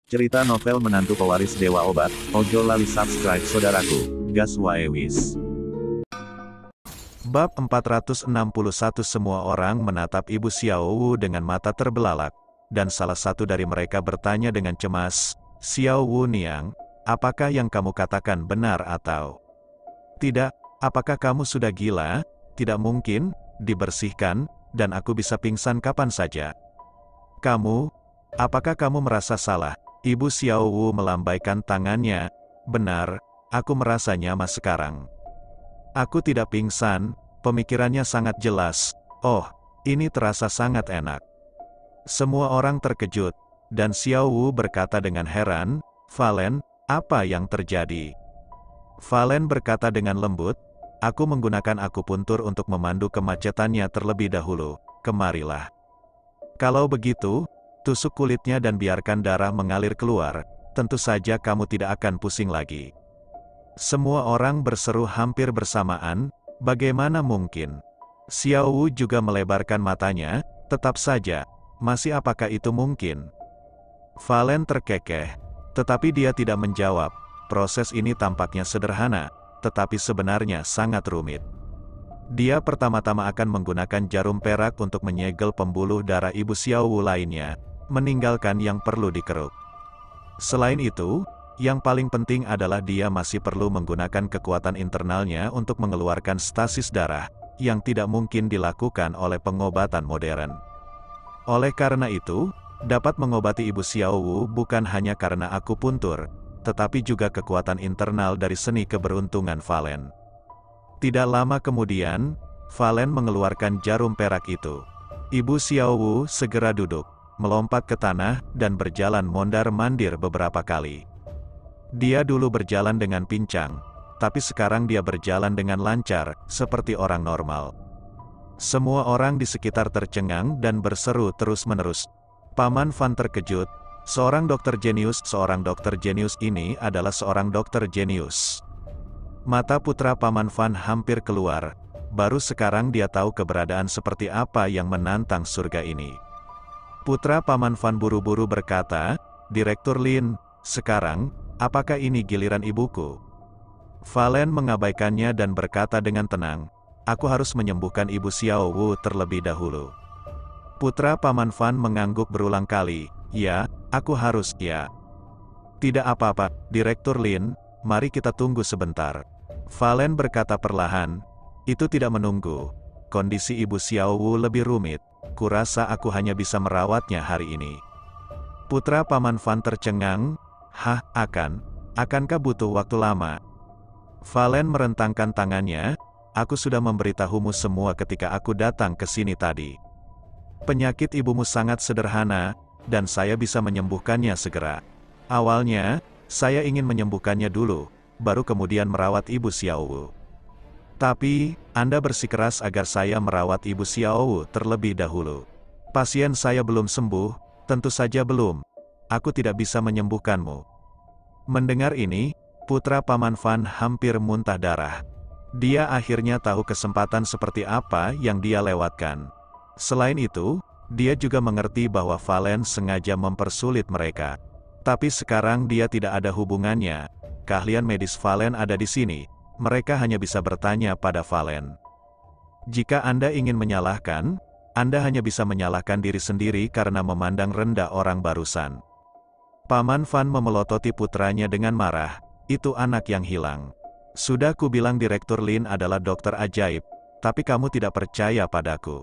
Cerita novel menantu pewaris Dewa Obat, ojo lali subscribe saudaraku, gas wae wis. Bab 461. Semua orang menatap Ibu Xiao Wu dengan mata terbelalak, dan salah satu dari mereka bertanya dengan cemas, "Xiao Wu Niang, apakah yang kamu katakan benar atau tidak? Apakah kamu sudah gila? Tidak mungkin, dibersihkan, dan aku bisa pingsan kapan saja. Apakah kamu merasa salah?" Ibu Xiao Wu melambaikan tangannya. "Benar, aku merasa nyaman sekarang. Aku tidak pingsan." Pemikirannya sangat jelas. "Oh, ini terasa sangat enak." Semua orang terkejut, dan Xiao Wu berkata dengan heran, "Valen, apa yang terjadi?" Valen berkata dengan lembut, "Aku menggunakan akupuntur untuk memandu kemacetannya terlebih dahulu. Kemarilah. Kalau begitu, tusuk kulitnya dan biarkan darah mengalir keluar, tentu saja kamu tidak akan pusing lagi." Semua orang berseru hampir bersamaan, "Bagaimana mungkin?" Xiao Wu juga melebarkan matanya, "Tetap saja, masih apakah itu mungkin?" Valen terkekeh, tetapi dia tidak menjawab. Proses ini tampaknya sederhana, tetapi sebenarnya sangat rumit. Dia pertama-tama akan menggunakan jarum perak untuk menyegel pembuluh darah Ibu Xiao Wu lainnya, meninggalkan yang perlu dikeruk. Selain itu, yang paling penting adalah dia masih perlu menggunakan kekuatan internalnya untuk mengeluarkan stasis darah, yang tidak mungkin dilakukan oleh pengobatan modern. Oleh karena itu, dapat mengobati Ibu Xiao Wu bukan hanya karena akupuntur, tetapi juga kekuatan internal dari seni keberuntungan Valen. Tidak lama kemudian, Valen mengeluarkan jarum perak itu. Ibu Xiao Wu segera duduk, melompat ke tanah, dan berjalan mondar-mandir beberapa kali. Dia dulu berjalan dengan pincang, tapi sekarang dia berjalan dengan lancar, seperti orang normal. Semua orang di sekitar tercengang dan berseru terus-menerus. Paman Fan terkejut, seorang dokter jenius ini adalah seorang dokter jenius. Mata putra Paman Fan hampir keluar, baru sekarang dia tahu keberadaan seperti apa yang menantang surga ini. Putra Paman Fan buru-buru berkata, "Direktur Lin, sekarang, apakah ini giliran ibuku?" Valen mengabaikannya dan berkata dengan tenang, "Aku harus menyembuhkan Ibu Xiao Wu terlebih dahulu." Putra Paman Fan mengangguk berulang kali, "Ya, aku harus, ya." "Tidak apa-apa, Direktur Lin, mari kita tunggu sebentar." Valen berkata perlahan, "Itu tidak menunggu. Kondisi Ibu Xiao Wu lebih rumit. Kurasa aku hanya bisa merawatnya hari ini." Putra Paman Fan tercengang, "Hah, akankah butuh waktu lama?" Valen merentangkan tangannya, "Aku sudah memberitahumu semua ketika aku datang ke sini tadi. Penyakit ibumu sangat sederhana, dan saya bisa menyembuhkannya segera. Awalnya, saya ingin menyembuhkannya dulu, baru kemudian merawat Ibu Xiao Wu. Tapi, Anda bersikeras agar saya merawat Ibu Xiao Wu terlebih dahulu. Pasien saya belum sembuh, tentu saja belum. Aku tidak bisa menyembuhkanmu." Mendengar ini, putra Paman Fan hampir muntah darah. Dia akhirnya tahu kesempatan seperti apa yang dia lewatkan. Selain itu, dia juga mengerti bahwa Valen sengaja mempersulit mereka. Tapi sekarang dia tidak ada hubungannya. Keahlian medis Valen ada di sini. Mereka hanya bisa bertanya pada Valen. Jika Anda ingin menyalahkan, Anda hanya bisa menyalahkan diri sendiri karena memandang rendah orang barusan. Paman Fan memelototi putranya dengan marah, "Itu anak yang hilang. Sudah kubilang Direktur Lin adalah dokter ajaib, tapi kamu tidak percaya padaku.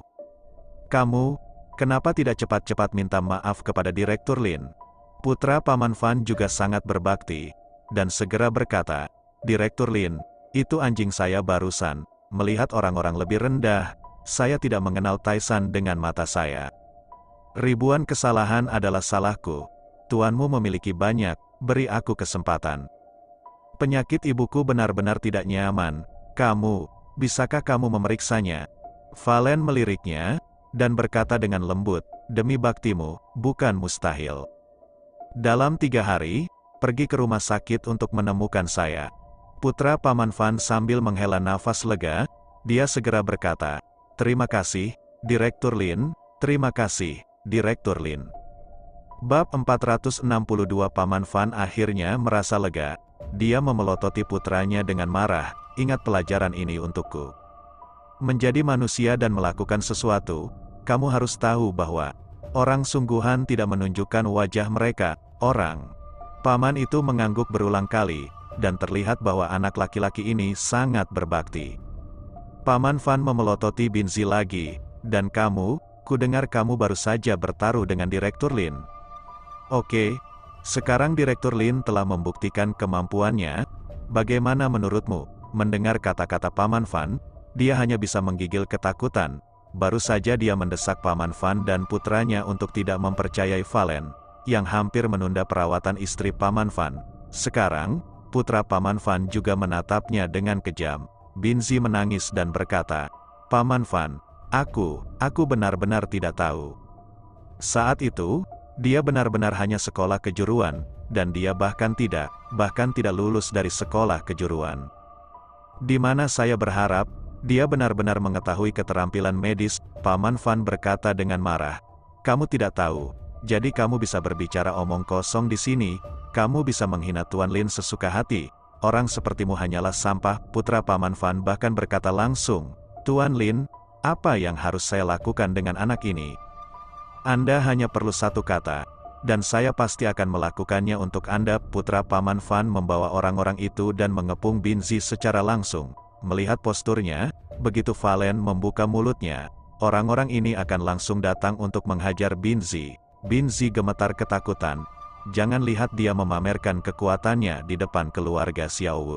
Kenapa tidak cepat-cepat minta maaf kepada Direktur Lin?" Putra Paman Fan juga sangat berbakti, dan segera berkata, "Direktur Lin, itu anjing saya barusan. Melihat orang-orang lebih rendah, saya tidak mengenal Taisan dengan mata saya. Ribuan kesalahan adalah salahku. Tuanmu memiliki banyak, beri aku kesempatan. Penyakit ibuku benar-benar tidak nyaman. Bisakah kamu memeriksanya?" Valen meliriknya, dan berkata dengan lembut, "Demi baktimu, bukan mustahil. Dalam 3 hari, pergi ke rumah sakit untuk menemukan saya." Putra Paman Fan sambil menghela nafas lega, dia segera berkata, "Terima kasih, Direktur Lin, terima kasih, Direktur Lin." Bab 462 Paman Fan akhirnya merasa lega. Dia memelototi putranya dengan marah, ingat pelajaran ini untukku. Menjadi manusia dan melakukan sesuatu, kamu harus tahu bahwa orang sungguhan tidak menunjukkan wajah mereka, orang. Paman itu mengangguk berulang kali, dan terlihat bahwa anak laki-laki ini sangat berbakti. Paman Fan memelototi Binzi lagi, dan kamu, kudengar kamu baru saja bertaruh dengan Direktur Lin. Oke, sekarang Direktur Lin telah membuktikan kemampuannya. Bagaimana menurutmu? Mendengar kata-kata Paman Fan, dia hanya bisa menggigil ketakutan. Baru saja dia mendesak Paman Fan dan putranya untuk tidak mempercayai Valen, yang hampir menunda perawatan istri Paman Fan. Sekarang, putra Paman Fan juga menatapnya dengan kejam. Binzi menangis dan berkata, Paman Fan, aku benar-benar tidak tahu. Saat itu, dia benar-benar hanya sekolah kejuruan, dan dia bahkan tidak lulus dari sekolah kejuruan. Di mana saya berharap, dia benar-benar mengetahui keterampilan medis. Paman Fan berkata dengan marah. Kamu tidak tahu, jadi kamu bisa berbicara omong kosong di sini, kamu bisa menghina Tuan Lin sesuka hati. Orang sepertimu hanyalah sampah. Putra Paman Fan bahkan berkata langsung, Tuan Lin, apa yang harus saya lakukan dengan anak ini? Anda hanya perlu satu kata, dan saya pasti akan melakukannya untuk Anda. Putra Paman Fan membawa orang-orang itu dan mengepung Binzi secara langsung. Melihat posturnya, begitu Valen membuka mulutnya, orang-orang ini akan langsung datang untuk menghajar Binzi. Binzi gemetar ketakutan. Jangan lihat dia memamerkan kekuatannya di depan keluarga Xiao Wu.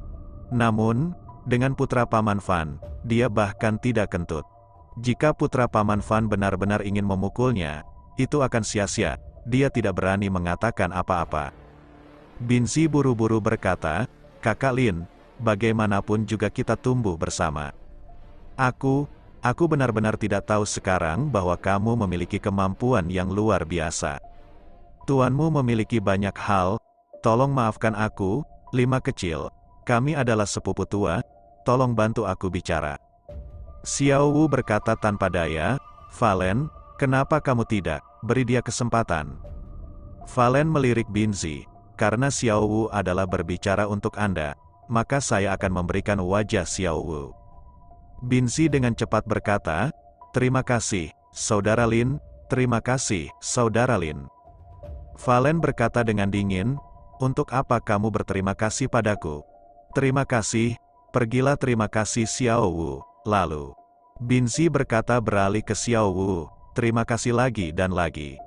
Namun, dengan putra Paman Fan, dia bahkan tidak kentut. Jika putra Paman Fan benar-benar ingin memukulnya, itu akan sia-sia. Dia tidak berani mengatakan apa-apa. Binzi buru-buru berkata, Kakak Lin, bagaimanapun juga kita tumbuh bersama. Aku benar-benar tidak tahu sekarang bahwa kamu memiliki kemampuan yang luar biasa. Tuanmu memiliki banyak hal, tolong maafkan aku, Lima kecil. Kami adalah sepupu tua, tolong bantu aku bicara. Xiao Wu berkata tanpa daya, Valen, kenapa kamu tidak beri dia kesempatan? Valen melirik Binzi, karena Xiao Wu adalah berbicara untuk Anda, maka saya akan memberikan wajah Xiao Wu. Binzi dengan cepat berkata, terima kasih, Saudara Lin, terima kasih, Saudara Lin. Valen berkata dengan dingin, untuk apa kamu berterima kasih padaku? Terima kasih, pergilah terima kasih Xiao Wu. Lalu, Binzi berkata beralih ke Xiao Wu, terima kasih lagi dan lagi.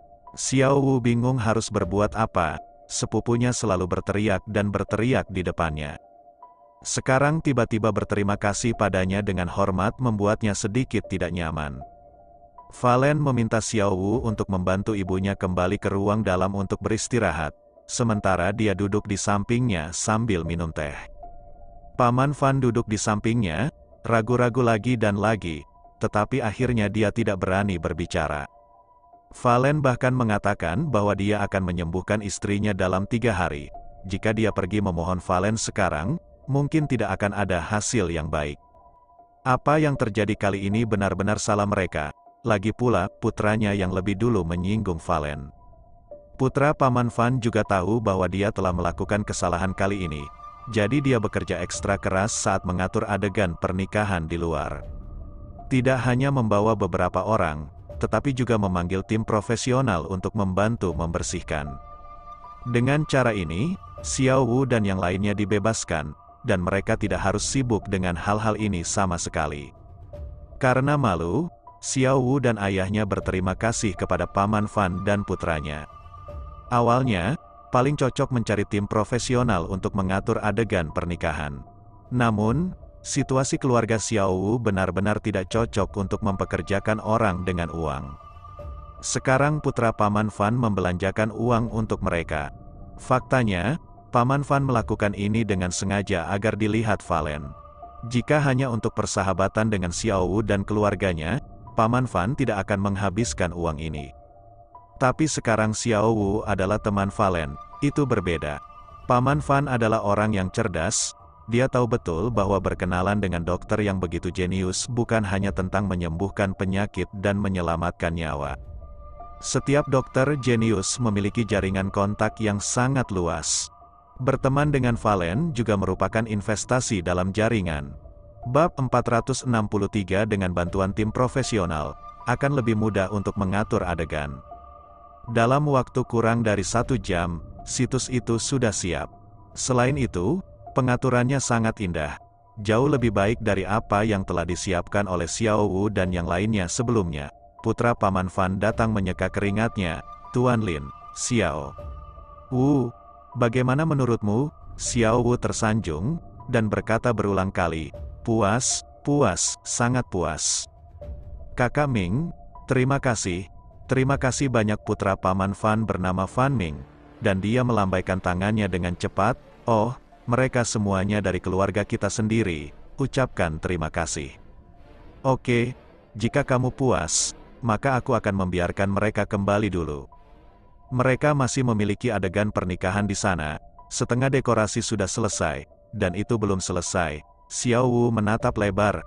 Xiao Wu bingung harus berbuat apa, sepupunya selalu berteriak dan berteriak di depannya. Sekarang tiba-tiba berterima kasih padanya dengan hormat membuatnya sedikit tidak nyaman. Valen meminta Xiao Wu untuk membantu ibunya kembali ke ruang dalam untuk beristirahat, sementara dia duduk di sampingnya sambil minum teh. Paman Fan duduk di sampingnya, ragu-ragu lagi dan lagi, tetapi akhirnya dia tidak berani berbicara. Valen bahkan mengatakan bahwa dia akan menyembuhkan istrinya dalam 3 hari. Jika dia pergi memohon Valen sekarang, mungkin tidak akan ada hasil yang baik. Apa yang terjadi kali ini benar-benar salah mereka. Lagi pula, putranya yang lebih dulu menyinggung Valen. Putra Paman Fan juga tahu bahwa dia telah melakukan kesalahan kali ini. Jadi dia bekerja ekstra keras saat mengatur adegan pernikahan di luar. Tidak hanya membawa beberapa orang, tetapi juga memanggil tim profesional untuk membantu membersihkan. Dengan cara ini, Xiao Wu dan yang lainnya dibebaskan, dan mereka tidak harus sibuk dengan hal-hal ini sama sekali. Karena malu, Xiao Wu dan ayahnya berterima kasih kepada Paman Fan dan putranya. Awalnya, paling cocok mencari tim profesional untuk mengatur adegan pernikahan. Namun, situasi keluarga Xiao Wu benar-benar tidak cocok untuk mempekerjakan orang dengan uang. Sekarang putra Paman Fan membelanjakan uang untuk mereka. Faktanya, Paman Fan melakukan ini dengan sengaja agar dilihat Valen. Jika hanya untuk persahabatan dengan Xiao Wu dan keluarganya, Paman Fan tidak akan menghabiskan uang ini. Tapi sekarang Xiao Wu adalah teman Valen, itu berbeda. Paman Fan adalah orang yang cerdas, dia tahu betul bahwa berkenalan dengan dokter yang begitu jenius bukan hanya tentang menyembuhkan penyakit dan menyelamatkan nyawa. Setiap dokter jenius memiliki jaringan kontak yang sangat luas. Berteman dengan Valen juga merupakan investasi dalam jaringan. Bab 463 dengan bantuan tim profesional, akan lebih mudah untuk mengatur adegan. Dalam waktu kurang dari 1 jam, situs itu sudah siap. Selain itu, pengaturannya sangat indah. Jauh lebih baik dari apa yang telah disiapkan oleh Xiao Wu dan yang lainnya sebelumnya. Putra Paman Fan datang menyeka keringatnya. Tuan Lin, Xiao Wu, bagaimana menurutmu? Xiao Wu tersanjung, dan berkata berulang kali, puas, puas, sangat puas. Kakak Ming, terima kasih banyak. Putra Paman Fan bernama Fan Ming, dan dia melambaikan tangannya dengan cepat. Oh, mereka semuanya dari keluarga kita sendiri, ucapkan terima kasih. Oke, jika kamu puas, maka aku akan membiarkan mereka kembali dulu. Mereka masih memiliki adegan pernikahan di sana, setengah dekorasi sudah selesai, dan itu belum selesai. Xiao Wu menatap lebar,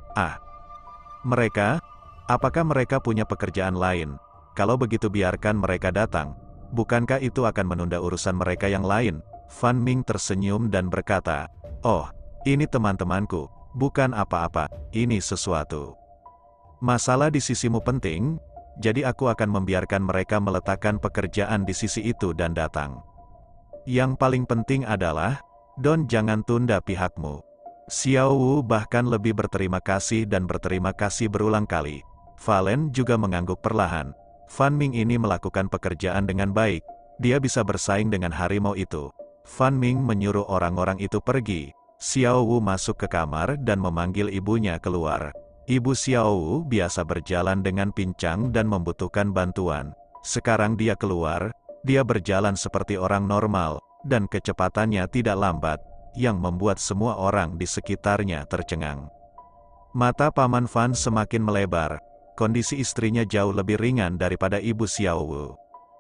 mereka? Apakah mereka punya pekerjaan lain? Kalau begitu biarkan mereka datang. Bukankah itu akan menunda urusan mereka yang lain? Fan Ming tersenyum dan berkata, oh, ini teman-temanku, bukan apa-apa, ini sesuatu. Masalah di sisimu penting, jadi aku akan membiarkan mereka meletakkan pekerjaan di sisi itu dan datang. Yang paling penting adalah, Don jangan tunda pihakmu. Xiao Wu bahkan lebih berterima kasih dan berterima kasih berulang kali. Valen juga mengangguk perlahan. Fan Ming ini melakukan pekerjaan dengan baik, dia bisa bersaing dengan harimau itu. Fan Ming menyuruh orang-orang itu pergi. Xiao Wu masuk ke kamar dan memanggil ibunya keluar. Ibu Xiao Wu biasa berjalan dengan pincang dan membutuhkan bantuan. Sekarang dia keluar, dia berjalan seperti orang normal, dan kecepatannya tidak lambat, yang membuat semua orang di sekitarnya tercengang. Mata Paman Fan semakin melebar, kondisi istrinya jauh lebih ringan daripada ibu Xiao Wu.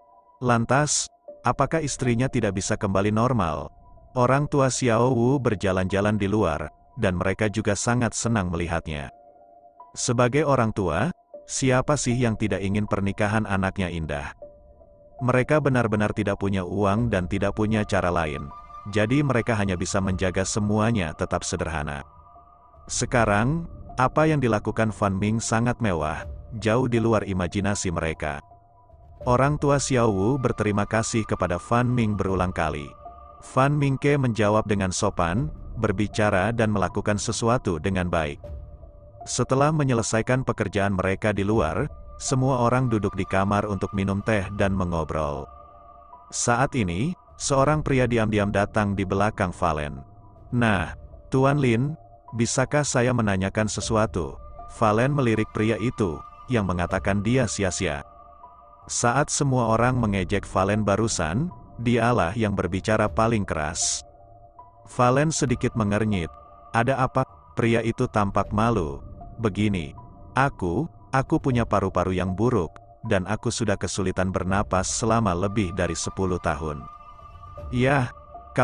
Lantas, apakah istrinya tidak bisa kembali normal? Orang tua Xiao Wu berjalan-jalan di luar, dan mereka juga sangat senang melihatnya. Sebagai orang tua, siapa sih yang tidak ingin pernikahan anaknya indah? Mereka benar-benar tidak punya uang dan tidak punya cara lain, jadi mereka hanya bisa menjaga semuanya tetap sederhana. Sekarang, apa yang dilakukan Fan Ming sangat mewah, jauh di luar imajinasi mereka. Orang tua Xiao Wu berterima kasih kepada Fan Ming berulang kali. Fan Mingke menjawab dengan sopan, berbicara dan melakukan sesuatu dengan baik. Setelah menyelesaikan pekerjaan mereka di luar, semua orang duduk di kamar untuk minum teh dan mengobrol. Saat ini, seorang pria diam-diam datang di belakang Valen. Nah, Tuan Lin, bisakah saya menanyakan sesuatu? Valen melirik pria itu, yang mengatakan dia sia-sia. Saat semua orang mengejek Valen barusan, dialah yang berbicara paling keras. Valen sedikit mengernyit. Ada apa? Pria itu tampak malu. Begini, aku punya paru-paru yang buruk, dan aku sudah kesulitan bernapas selama lebih dari 10 tahun. Yah,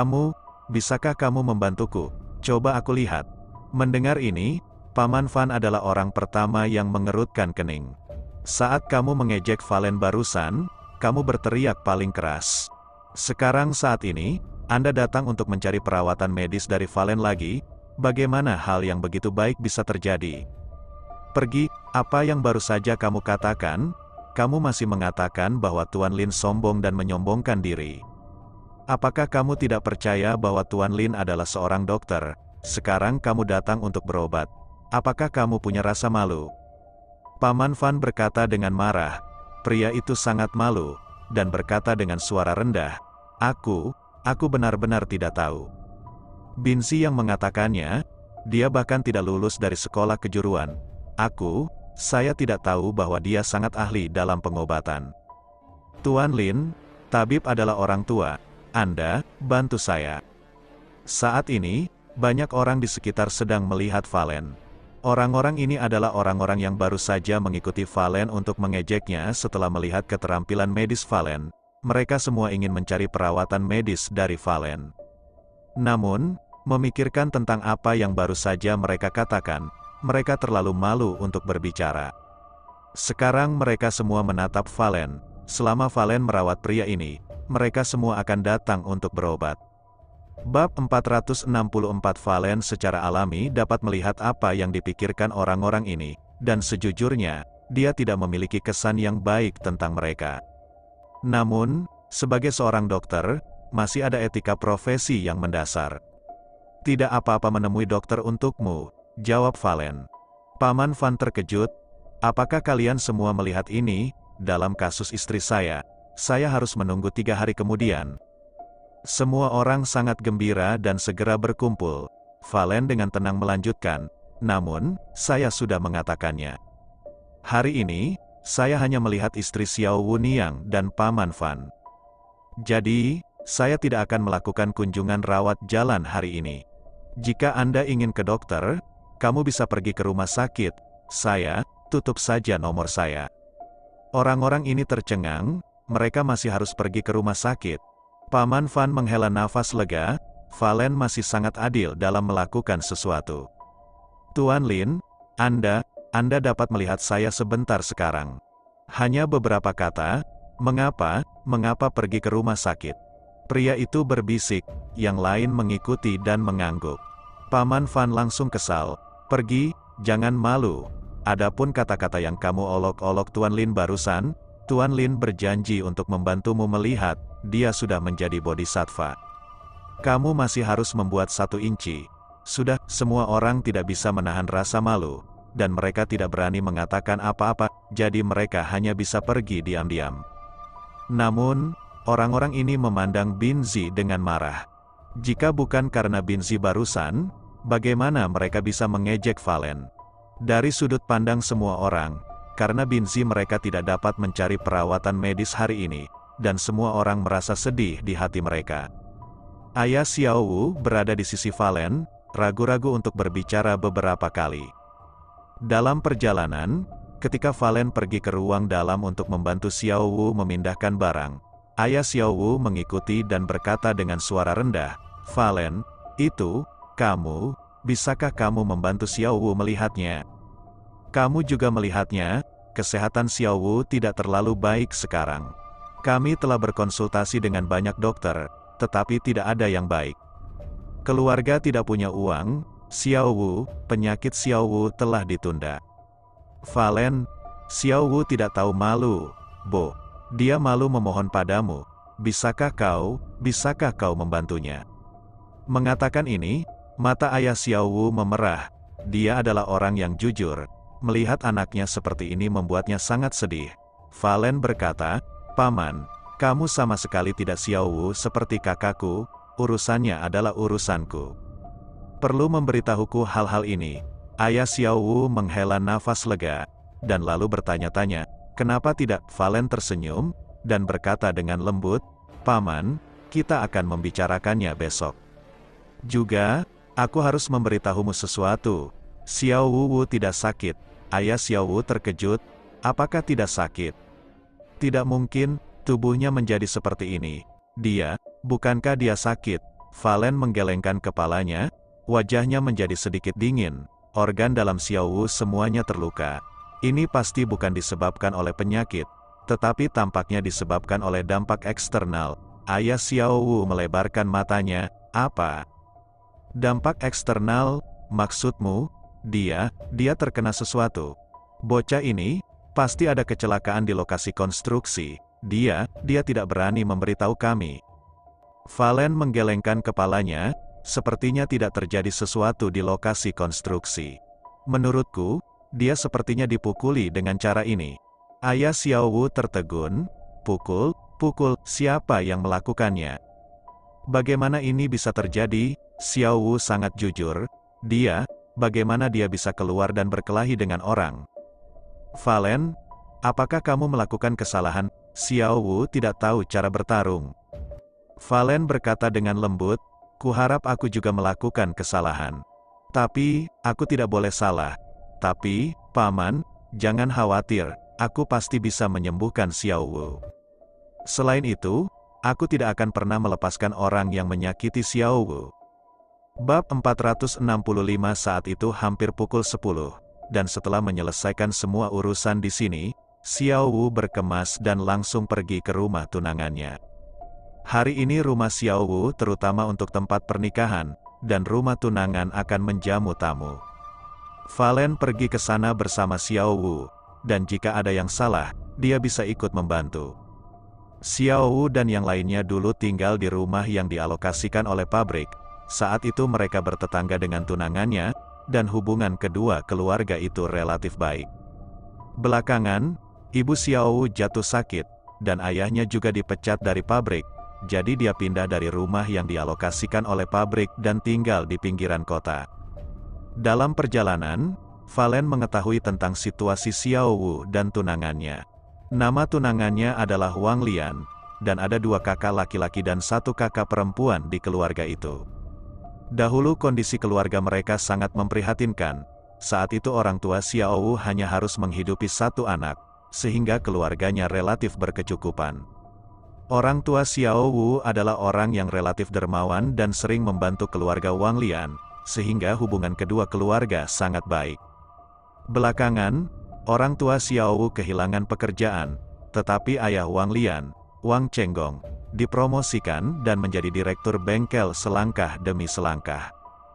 bisakah kamu membantuku? Coba aku lihat. Mendengar ini, Paman Fan adalah orang pertama yang mengerutkan kening. Saat kamu mengejek Valen barusan, kamu berteriak paling keras. Sekarang saat ini, Anda datang untuk mencari perawatan medis dari Valen lagi? Bagaimana hal yang begitu baik bisa terjadi? Pergi, apa yang baru saja kamu katakan? Kamu masih mengatakan bahwa Tuan Lin sombong dan menyombongkan diri. Apakah kamu tidak percaya bahwa Tuan Lin adalah seorang dokter? Sekarang kamu datang untuk berobat. Apakah kamu punya rasa malu? Paman Fan berkata dengan marah. Pria itu sangat malu, dan berkata dengan suara rendah, Aku benar-benar tidak tahu. Binsi yang mengatakannya, dia bahkan tidak lulus dari sekolah kejuruan. Saya tidak tahu bahwa dia sangat ahli dalam pengobatan. Tuan Lin, tabib adalah orang tua. Anda, bantu saya. Saat ini, banyak orang di sekitar sedang melihat Valen. Orang-orang ini adalah orang-orang yang baru saja mengikuti Valen untuk mengejeknya setelah melihat keterampilan medis Valen. Mereka semua ingin mencari perawatan medis dari Valen. Namun, memikirkan tentang apa yang baru saja mereka katakan, mereka terlalu malu untuk berbicara. Sekarang mereka semua menatap Valen, selama Valen merawat pria ini, mereka semua akan datang untuk berobat. Bab 464 Valen secara alami dapat melihat apa yang dipikirkan orang-orang ini, dan sejujurnya, dia tidak memiliki kesan yang baik tentang mereka. Namun, sebagai seorang dokter, masih ada etika profesi yang mendasar. Tidak apa-apa menemui dokter untukmu, jawab Valen. Paman Van terkejut. Apakah kalian semua melihat ini? Dalam kasus istri saya harus menunggu 3 hari kemudian. Semua orang sangat gembira dan segera berkumpul. Valen dengan tenang melanjutkan, namun, saya sudah mengatakannya. Hari ini, saya hanya melihat istri Xiao Wuniang dan Paman Van. Jadi, saya tidak akan melakukan kunjungan rawat jalan hari ini. Jika Anda ingin ke dokter, kamu bisa pergi ke rumah sakit. Saya, tutup saja nomor saya. Orang-orang ini tercengang, mereka masih harus pergi ke rumah sakit. Paman Van menghela nafas lega, Valen masih sangat adil dalam melakukan sesuatu. Tuan Lin, Anda dapat melihat saya sebentar sekarang. Hanya beberapa kata, mengapa pergi ke rumah sakit? Pria itu berbisik, yang lain mengikuti dan mengangguk. Paman Van langsung kesal, pergi, jangan malu. Adapun kata-kata yang kamu olok-olok Tuan Lin barusan, Tuan Lin berjanji untuk membantumu melihat, dia sudah menjadi bodhisattva. Kamu masih harus membuat 1 inci. Sudah, semua orang tidak bisa menahan rasa malu, dan mereka tidak berani mengatakan apa-apa, jadi mereka hanya bisa pergi diam-diam. Namun, orang-orang ini memandang Binzi dengan marah. Jika bukan karena Binzi barusan, bagaimana mereka bisa mengejek Valen? Dari sudut pandang semua orang, karena Binzi mereka tidak dapat mencari perawatan medis hari ini, dan semua orang merasa sedih di hati mereka. Ayah Xiao Wu berada di sisi Valen, ragu-ragu untuk berbicara beberapa kali. Dalam perjalanan, ketika Valen pergi ke ruang dalam untuk membantu Xiao Wu memindahkan barang, ayah Xiao Wu mengikuti dan berkata dengan suara rendah, Valen, itu, kamu, bisakah kamu membantu Xiao Wu melihatnya? Kamu juga melihatnya, kesehatan Xiao Wu tidak terlalu baik sekarang. Kami telah berkonsultasi dengan banyak dokter, tetapi tidak ada yang baik. Keluarga tidak punya uang, Xiao Wu, penyakit Xiao Wu telah ditunda. Valen, Xiao Wu tidak tahu malu, Bo. Dia malu memohon padamu, bisakah kau membantunya? Mengatakan ini, mata ayah Xiao Wu memerah, dia adalah orang yang jujur. Melihat anaknya seperti ini membuatnya sangat sedih. Valen berkata, Paman, kamu sama sekali tidak Xiao Wu seperti kakakku, urusannya adalah urusanku. Perlu memberitahuku hal-hal ini. Ayah Xiao Wu menghela nafas lega, dan lalu bertanya-tanya, kenapa tidak? Valen tersenyum, dan berkata dengan lembut, Paman, kita akan membicarakannya besok. Juga, aku harus memberitahumu sesuatu. Xiao Wu tidak sakit. Ayah Xiao Wu terkejut, apakah tidak sakit? Tidak mungkin, tubuhnya menjadi seperti ini. Bukankah dia sakit? Valen menggelengkan kepalanya, wajahnya menjadi sedikit dingin. Organ dalam Xiao Wu semuanya terluka. Ini pasti bukan disebabkan oleh penyakit, tetapi tampaknya disebabkan oleh dampak eksternal. Ayah Xiao Wu melebarkan matanya, apa? Dampak eksternal, maksudmu? Dia terkena sesuatu. Bocah ini, pasti ada kecelakaan di lokasi konstruksi. Dia tidak berani memberitahu kami. Valen menggelengkan kepalanya, sepertinya tidak terjadi sesuatu di lokasi konstruksi. Menurutku, dia sepertinya dipukuli dengan cara ini. Ayah Xiao Wu tertegun, pukul, siapa yang melakukannya? Bagaimana ini bisa terjadi? Xiao Wu sangat jujur, bagaimana dia bisa keluar dan berkelahi dengan orang? Valen, apakah kamu melakukan kesalahan? Xiao Wu tidak tahu cara bertarung. Valen berkata dengan lembut, kuharap aku juga melakukan kesalahan. Tapi, aku tidak boleh salah. Tapi, Paman, jangan khawatir, aku pasti bisa menyembuhkan Xiao Wu. Selain itu, aku tidak akan pernah melepaskan orang yang menyakiti Xiao Wu. Bab 465 saat itu hampir pukul 10. Dan setelah menyelesaikan semua urusan di sini, Xiao Wu berkemas dan langsung pergi ke rumah tunangannya. Hari ini rumah Xiao Wu terutama untuk tempat pernikahan, dan rumah tunangan akan menjamu tamu. Valen pergi ke sana bersama Xiao Wu, dan jika ada yang salah, dia bisa ikut membantu. Xiao Wu dan yang lainnya dulu tinggal di rumah yang dialokasikan oleh pabrik. Saat itu mereka bertetangga dengan tunangannya, dan hubungan kedua keluarga itu relatif baik. Belakangan, ibu Xiao Wu jatuh sakit, dan ayahnya juga dipecat dari pabrik, jadi dia pindah dari rumah yang dialokasikan oleh pabrik dan tinggal di pinggiran kota. Dalam perjalanan, Valen mengetahui tentang situasi Xiao Wu dan tunangannya. Nama tunangannya adalah Wang Lian, dan ada 2 kakak laki-laki dan 1 kakak perempuan di keluarga itu. Dahulu kondisi keluarga mereka sangat memprihatinkan. Saat itu orang tua Xiao Wu hanya harus menghidupi 1 anak, sehingga keluarganya relatif berkecukupan. Orang tua Xiao Wu adalah orang yang relatif dermawan dan sering membantu keluarga Wang Lian, sehingga hubungan kedua keluarga sangat baik. Belakangan, orang tua Xiao Wu kehilangan pekerjaan, tetapi ayah Wang Lian, Wang Chenggong, dipromosikan dan menjadi direktur bengkel selangkah demi selangkah.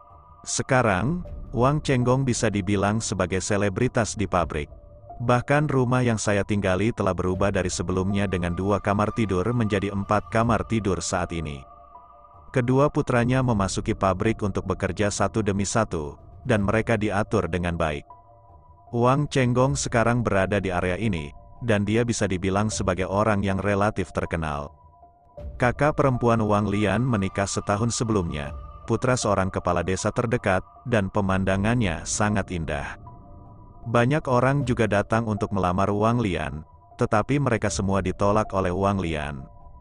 Sekarang, Wang Chenggong bisa dibilang sebagai selebritas di pabrik. Bahkan rumah yang saya tinggali telah berubah dari sebelumnya dengan 2 kamar tidur menjadi 4 kamar tidur saat ini. Kedua putranya memasuki pabrik untuk bekerja satu demi satu, dan mereka diatur dengan baik. Wang Chenggong sekarang berada di area ini, dan dia bisa dibilang sebagai orang yang relatif terkenal. Kakak perempuan Wang Lian menikah setahun sebelumnya, putra seorang kepala desa terdekat, dan pemandangannya sangat indah. Banyak orang juga datang untuk melamar Wang Lian, tetapi mereka semua ditolak oleh Wang Lian.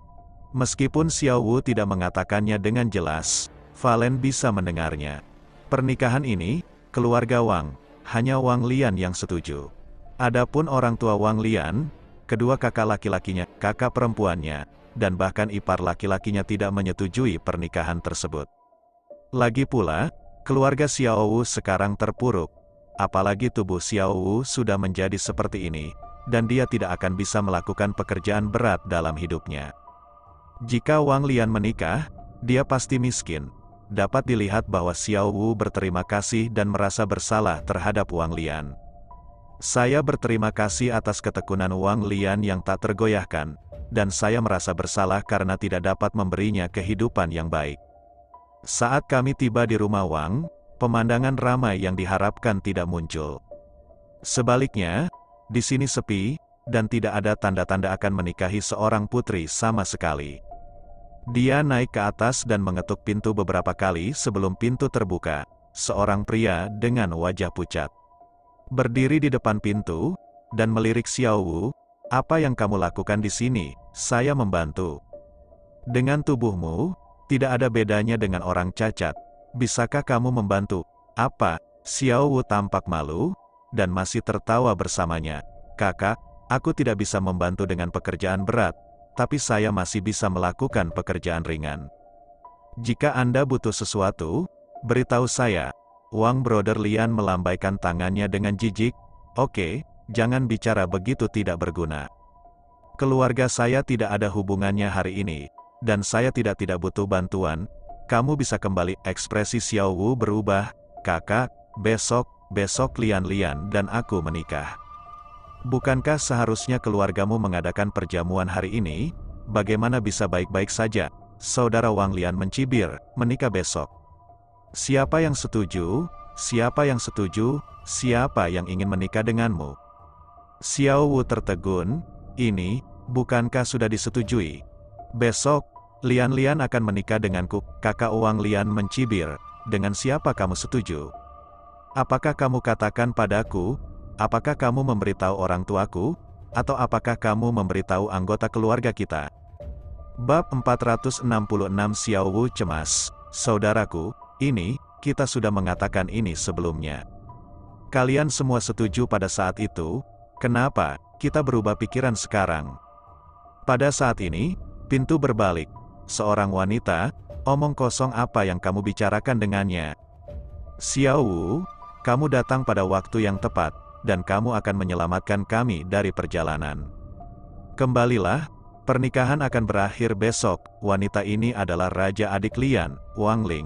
Meskipun Xiao Wu tidak mengatakannya dengan jelas, Valen bisa mendengarnya. Pernikahan ini, keluarga Wang, hanya Wang Lian yang setuju. Adapun orang tua Wang Lian, kedua kakak laki-lakinya, kakak perempuannya, dan bahkan ipar laki-lakinya tidak menyetujui pernikahan tersebut. Lagi pula, keluarga Xiao Wu sekarang terpuruk, apalagi tubuh Xiao Wu sudah menjadi seperti ini, dan dia tidak akan bisa melakukan pekerjaan berat dalam hidupnya. Jika Wang Lian menikah, dia pasti miskin. Dapat dilihat bahwa Xiao Wu berterima kasih dan merasa bersalah terhadap Wang Lian. Saya berterima kasih atas ketekunan Wang Lian yang tak tergoyahkan, dan saya merasa bersalah karena tidak dapat memberinya kehidupan yang baik. Saat kami tiba di rumah Wang, pemandangan ramai yang diharapkan tidak muncul. Sebaliknya, di sini sepi, dan tidak ada tanda-tanda akan menikahi seorang putri sama sekali. Dia naik ke atas dan mengetuk pintu beberapa kali sebelum pintu terbuka. Seorang pria dengan wajah pucat berdiri di depan pintu, dan melirik Xiao Wu. "Apa yang kamu lakukan di sini? Saya membantu." "Dengan tubuhmu, tidak ada bedanya dengan orang cacat. Bisakah kamu membantu?" "Apa?" Xiao Wu tampak malu, dan masih tertawa bersamanya. "Kakak, aku tidak bisa membantu dengan pekerjaan berat, tapi saya masih bisa melakukan pekerjaan ringan. Jika Anda butuh sesuatu, beritahu saya." Wang Brother Lian melambaikan tangannya dengan jijik. "Oke, jangan bicara begitu tidak berguna. Keluarga saya tidak ada hubungannya hari ini, dan saya tidak butuh bantuan. Kamu bisa kembali." Ekspresi Xiao Wu berubah. "Kakak, besok Lian dan aku menikah. Bukankah seharusnya keluargamu mengadakan perjamuan hari ini? Bagaimana bisa baik-baik saja?" Saudara Wang Lian mencibir. "Menikah besok. Siapa yang setuju? Siapa yang setuju? Siapa yang ingin menikah denganmu?" Xiao Wu tertegun. "Ini, bukankah sudah disetujui? Besok, Lian akan menikah denganku." Kakak Wang Lian mencibir. "Dengan siapa kamu setuju? Apakah kamu katakan padaku? Apakah kamu memberitahu orang tuaku? Atau apakah kamu memberitahu anggota keluarga kita?" Bab 466. Xiao Wu cemas. "Saudaraku, ini, kita sudah mengatakan ini sebelumnya. Kalian semua setuju pada saat itu, kenapa kita berubah pikiran sekarang?" Pada saat ini, pintu berbalik. Seorang wanita, "Omong kosong apa yang kamu bicarakan dengannya?" "Xiao Wu, kamu datang pada waktu yang tepat. dan kamu akan menyelamatkan kami dari perjalanan. Kembalilah, pernikahan akan berakhir besok. Wanita ini adalah Raja Adik Lian, Wang Ling.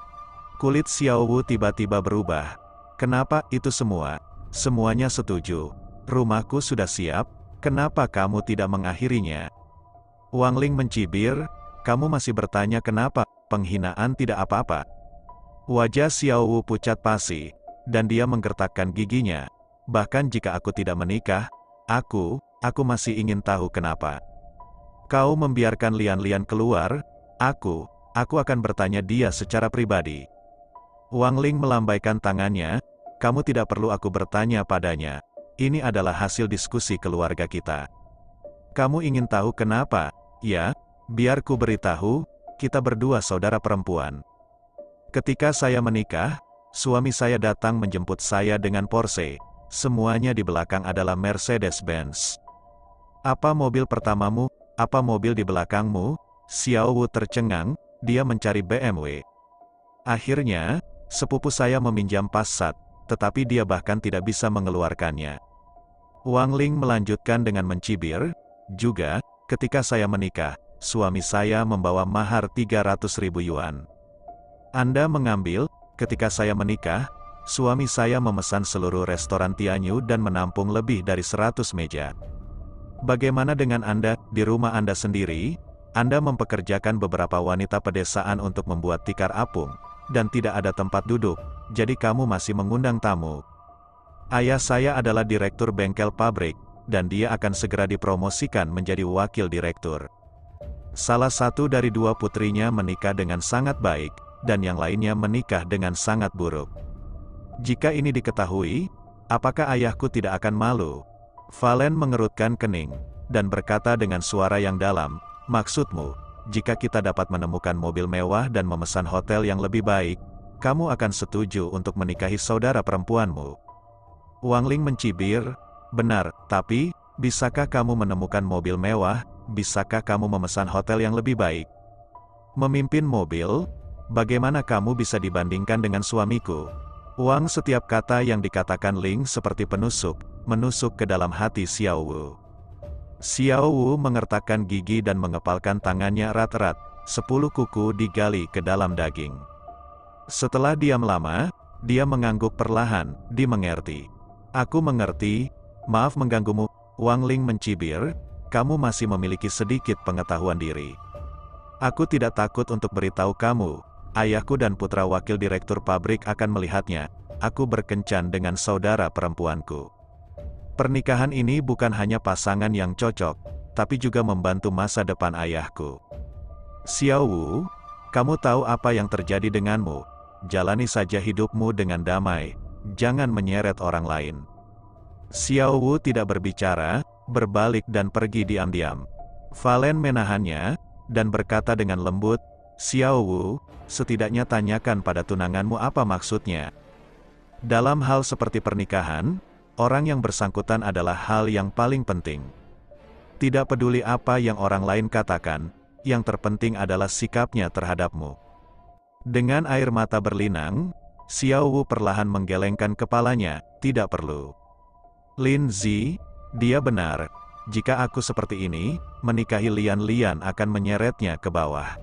Kulit Xiao Wu tiba-tiba berubah. Kenapa itu semua? Semuanya setuju. Rumahku sudah siap, kenapa kamu tidak mengakhirinya? Wang Ling mencibir, kamu masih bertanya kenapa, penghinaan tidak apa-apa. Wajah Xiao Wu pucat pasi, dan dia menggertakkan giginya. Bahkan jika aku tidak menikah, aku masih ingin tahu kenapa. Kau membiarkan Lian keluar, aku akan bertanya dia secara pribadi. Wang Ling melambaikan tangannya, kamu tidak perlu aku bertanya padanya. Ini adalah hasil diskusi keluarga kita. Kamu ingin tahu kenapa? Ya, biar ku beritahu, kita berdua saudara perempuan. Ketika saya menikah, suami saya datang menjemput saya dengan Porsche. Semuanya di belakang adalah Mercedes-Benz. Apa mobil pertamamu? Apa mobil di belakangmu? Xiao Wu tercengang, dia mencari BMW. Akhirnya, sepupu saya meminjam Passat, tetapi dia bahkan tidak bisa mengeluarkannya. Wang Ling melanjutkan dengan mencibir, juga, ketika saya menikah, suami saya membawa mahar 300.000 yuan. Anda mengambil, ketika saya menikah, suami saya memesan seluruh restoran Tianyu dan menampung lebih dari 100 meja. Bagaimana dengan Anda, di rumah Anda sendiri? Anda mempekerjakan beberapa wanita pedesaan untuk membuat tikar apung, dan tidak ada tempat duduk, jadi kamu masih mengundang tamu. Ayah saya adalah direktur bengkel pabrik, dan dia akan segera dipromosikan menjadi wakil direktur. Salah satu dari dua putrinya menikah dengan sangat baik, dan yang lainnya menikah dengan sangat buruk. Jika ini diketahui, apakah ayahku tidak akan malu? Valen mengerutkan kening, dan berkata dengan suara yang dalam, maksudmu, jika kita dapat menemukan mobil mewah dan memesan hotel yang lebih baik, kamu akan setuju untuk menikahi saudara perempuanmu? Wang Ling mencibir, benar, tapi, bisakah kamu menemukan mobil mewah, bisakah kamu memesan hotel yang lebih baik? Memimpin mobil? Bagaimana kamu bisa dibandingkan dengan suamiku? Wang setiap kata yang dikatakan Ling seperti penusuk, menusuk ke dalam hati Xiao Wu. Xiao Wu mengertakkan gigi dan mengepalkan tangannya erat-erat, 10 kuku digali ke dalam daging. Setelah diam lama, dia mengangguk perlahan, dimengerti. Aku mengerti, maaf mengganggumu, Wang Ling mencibir, kamu masih memiliki sedikit pengetahuan diri. Aku tidak takut untuk beritahu kamu. Ayahku dan putra wakil direktur pabrik akan melihatnya. Aku berkencan dengan saudara perempuanku. Pernikahan ini bukan hanya pasangan yang cocok, tapi juga membantu masa depan ayahku. Xiao Wu, kamu tahu apa yang terjadi denganmu. Jalani saja hidupmu dengan damai, jangan menyeret orang lain. Xiao Wu tidak berbicara, berbalik dan pergi diam-diam. Valen menahannya, dan berkata dengan lembut, Xiao Wu, setidaknya tanyakan pada tunanganmu apa maksudnya. Dalam hal seperti pernikahan, orang yang bersangkutan adalah hal yang paling penting. Tidak peduli apa yang orang lain katakan, yang terpenting adalah sikapnya terhadapmu. Dengan air mata berlinang, Xiao Wu perlahan menggelengkan kepalanya, tidak perlu. Lin Zi, dia benar, jika aku seperti ini, menikahi Lian akan menyeretnya ke bawah.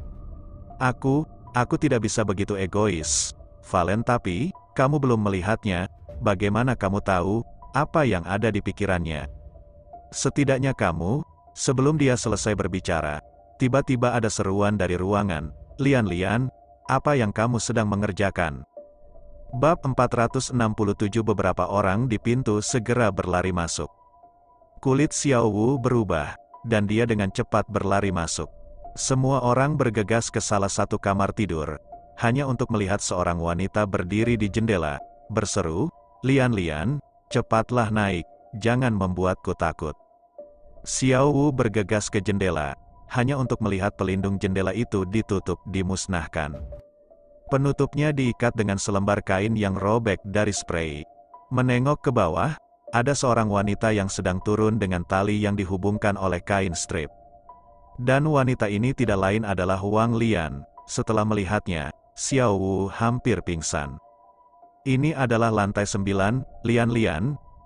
Aku tidak bisa begitu egois, Valen, tapi, kamu belum melihatnya, bagaimana kamu tahu, apa yang ada di pikirannya? Setidaknya kamu, sebelum dia selesai berbicara, tiba-tiba ada seruan dari ruangan, Lian, apa yang kamu sedang mengerjakan? Bab 467. Beberapa orang di pintu segera berlari masuk. Kulit Xiao Wu berubah, dan dia dengan cepat berlari masuk. Semua orang bergegas ke salah satu kamar tidur, hanya untuk melihat seorang wanita berdiri di jendela, berseru, Lian, cepatlah naik, jangan membuatku takut. Xiao Wu bergegas ke jendela, hanya untuk melihat pelindung jendela itu ditutup, dimusnahkan. Penutupnya diikat dengan selembar kain yang robek dari spray. Menengok ke bawah, ada seorang wanita yang sedang turun dengan tali yang dihubungkan oleh kain strip. Dan wanita ini tidak lain adalah Wang Lian. Setelah melihatnya, Xiao Wu hampir pingsan. Ini adalah lantai 9, Lian,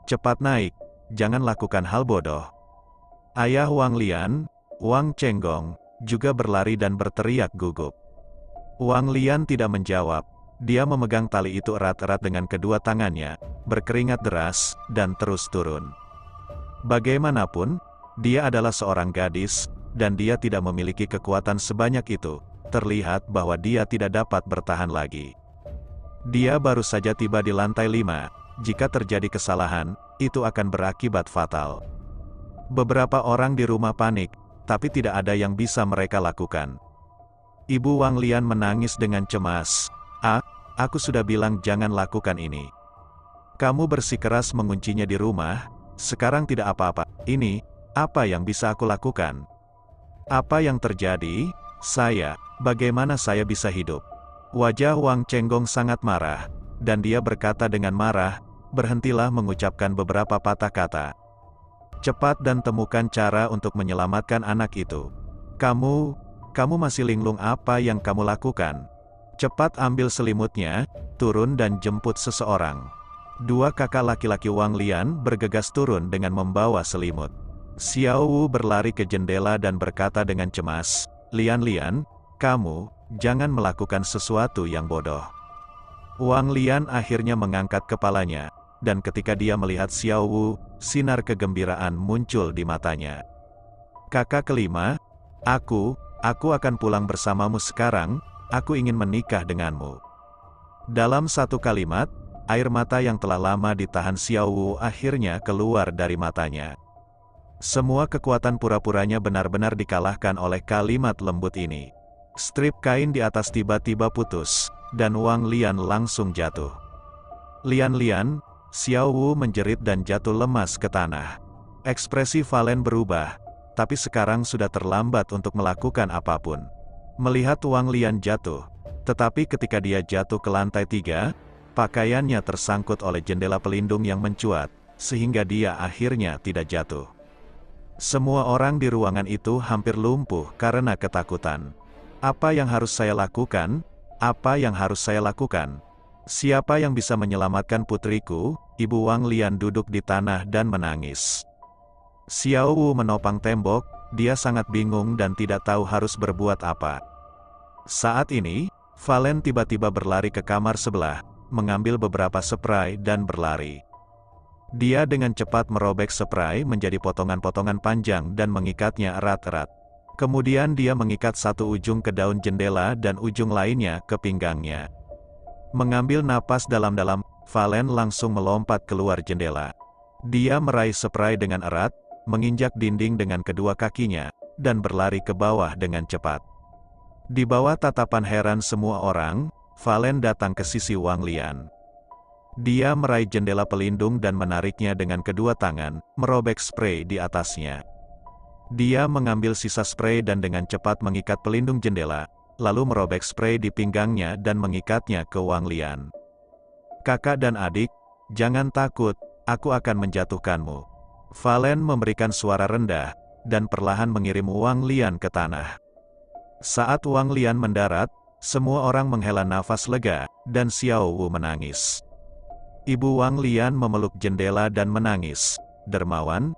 Cepat naik, jangan lakukan hal bodoh. Ayah Wang Lian, Wang Chenggong, juga berlari dan berteriak gugup. Wang Lian tidak menjawab, dia memegang tali itu erat-erat dengan kedua tangannya, berkeringat deras, dan terus turun. Bagaimanapun, dia adalah seorang gadis, dan dia tidak memiliki kekuatan sebanyak itu, terlihat bahwa dia tidak dapat bertahan lagi. Dia baru saja tiba di lantai 5, jika terjadi kesalahan, itu akan berakibat fatal. Beberapa orang di rumah panik, tapi tidak ada yang bisa mereka lakukan. Ibu Wang Lian menangis dengan cemas. Aku sudah bilang jangan lakukan ini. Kamu bersikeras menguncinya di rumah, sekarang tidak apa-apa. Ini, apa yang bisa aku lakukan? Apa yang terjadi? Bagaimana saya bisa hidup? Wajah Wang Chenggong sangat marah, dan dia berkata dengan marah, berhentilah mengucapkan beberapa patah kata. Cepat dan temukan cara untuk menyelamatkan anak itu. Kamu masih linglung, apa yang kamu lakukan? Cepat ambil selimutnya, turun dan jemput seseorang. Dua kakak laki-laki Wang Lian bergegas turun dengan membawa selimut. Xiao Wu berlari ke jendela dan berkata dengan cemas, Lian, kamu, jangan melakukan sesuatu yang bodoh. Wang Lian akhirnya mengangkat kepalanya, dan ketika dia melihat Xiao Wu, sinar kegembiraan muncul di matanya. Kakak kelima, aku akan pulang bersamamu sekarang, aku ingin menikah denganmu. Dalam satu kalimat, air mata yang telah lama ditahan Xiao Wu akhirnya keluar dari matanya. Semua kekuatan pura-puranya benar-benar dikalahkan oleh kalimat lembut ini. Strip kain di atas tiba-tiba putus, dan Wang Lian langsung jatuh. Lian, Xiao Wu menjerit dan jatuh lemas ke tanah. Ekspresi Valen berubah, tapi sekarang sudah terlambat untuk melakukan apapun. Melihat Wang Lian jatuh, tetapi ketika dia jatuh ke lantai 3, pakaiannya tersangkut oleh jendela pelindung yang mencuat, sehingga dia akhirnya tidak jatuh. Semua orang di ruangan itu hampir lumpuh karena ketakutan. Apa yang harus saya lakukan? Apa yang harus saya lakukan? Siapa yang bisa menyelamatkan putriku? Ibu Wang Lian duduk di tanah dan menangis. Xiao Wu menopang tembok, dia sangat bingung dan tidak tahu harus berbuat apa. Saat ini, Valen tiba-tiba berlari ke kamar sebelah, mengambil beberapa spray dan berlari. Dia dengan cepat merobek spray menjadi potongan-potongan panjang dan mengikatnya erat-erat. Kemudian dia mengikat satu ujung ke daun jendela dan ujung lainnya ke pinggangnya. Mengambil napas dalam-dalam, Valen langsung melompat keluar jendela. Dia meraih spray dengan erat, menginjak dinding dengan kedua kakinya, dan berlari ke bawah dengan cepat. Di bawah tatapan heran semua orang, Valen datang ke sisi Wang Lian. Dia meraih jendela pelindung dan menariknya dengan kedua tangan, merobek spray di atasnya. Dia mengambil sisa spray dan dengan cepat mengikat pelindung jendela, lalu merobek spray di pinggangnya dan mengikatnya ke Wang Lian. Kakak dan adik, jangan takut, aku akan menjatuhkanmu. Valen memberikan suara rendah, dan perlahan mengirim Wang Lian ke tanah. Saat Wang Lian mendarat, semua orang menghela nafas lega, dan Xiao Wu menangis. Ibu Wang Lian memeluk jendela dan menangis. Dermawan,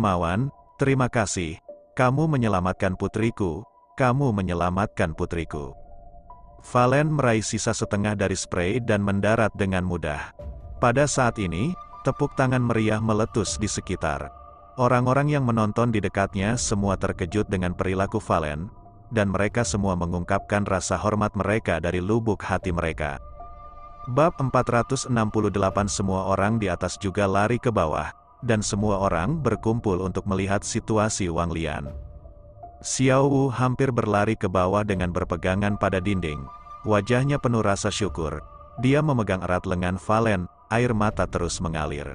terima kasih, kamu menyelamatkan putriku, kamu menyelamatkan putriku. Valen meraih sisa setengah dari spray dan mendarat dengan mudah. Pada saat ini, tepuk tangan meriah meletus di sekitar. Orang-orang yang menonton di dekatnya semua terkejut dengan perilaku Valen, dan mereka semua mengungkapkan rasa hormat mereka dari lubuk hati mereka. Bab 468. Semua orang di atas juga lari ke bawah, dan semua orang berkumpul untuk melihat situasi Wang Lian. Xiao Wu hampir berlari ke bawah dengan berpegangan pada dinding. Wajahnya penuh rasa syukur. Dia memegang erat lengan Valen, air mata terus mengalir.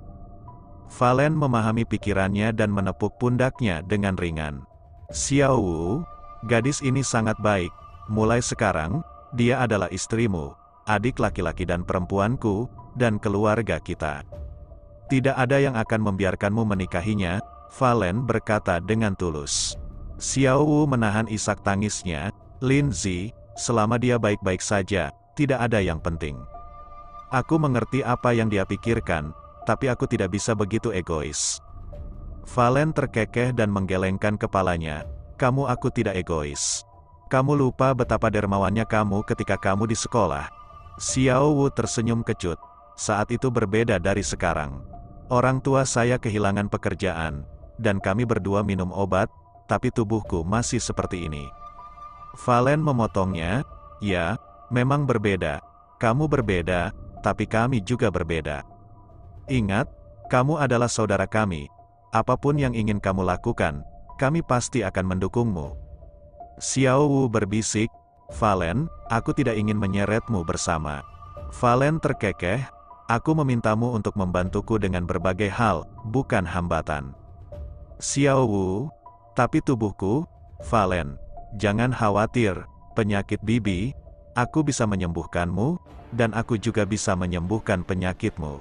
Valen memahami pikirannya dan menepuk pundaknya dengan ringan. Xiao Wu, gadis ini sangat baik. Mulai sekarang, dia adalah istrimu, adik laki-laki dan perempuanku, dan keluarga kita. Tidak ada yang akan membiarkanmu menikahinya, Valen berkata dengan tulus. Xiao Wu menahan isak tangisnya. Lin Zi, selama dia baik-baik saja, tidak ada yang penting. Aku mengerti apa yang dia pikirkan, tapi aku tidak bisa begitu egois. Valen terkekeh dan menggelengkan kepalanya. Kamu aku tidak egois. Kamu lupa betapa dermawannya kamu ketika kamu di sekolah. Xiao Wu tersenyum kecut. Saat itu berbeda dari sekarang. Orang tua saya kehilangan pekerjaan, dan kami berdua minum obat, tapi tubuhku masih seperti ini. Valen memotongnya, ya, memang berbeda. Kamu berbeda, tapi kami juga berbeda. Ingat, kamu adalah saudara kami. Apapun yang ingin kamu lakukan, kami pasti akan mendukungmu. Xiao Wu berbisik, Valen, aku tidak ingin menyeretmu bersama. Valen terkekeh, aku memintamu untuk membantuku dengan berbagai hal, bukan hambatan. Xiao Wu, tapi tubuhku, Valen, jangan khawatir, penyakit bibi, aku bisa menyembuhkanmu, dan aku juga bisa menyembuhkan penyakitmu.